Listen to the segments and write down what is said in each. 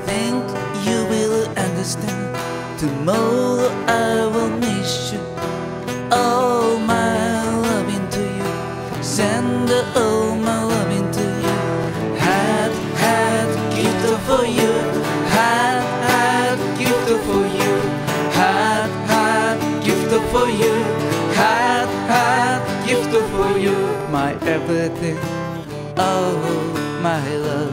think you will understand. Tomorrow I will miss you. All my loving to you. Send all my loving to you. Had gift for you. Had gift for you. Had gift for you. Had gift for you. My everything, oh my love,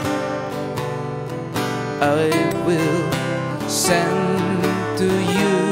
I will send to you.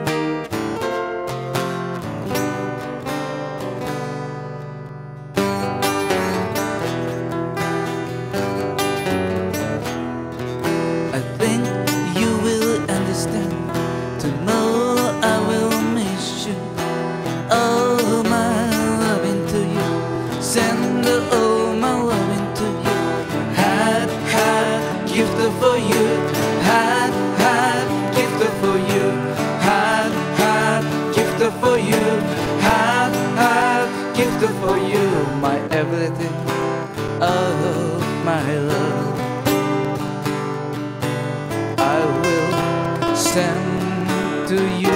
I think you will understand. Tomorrow I will miss you. All my loving to you. Send all my loving to you. Had gift for you. Had gift for you. Had gift for you. Had gift for you. My everything, oh my love, I will send to you.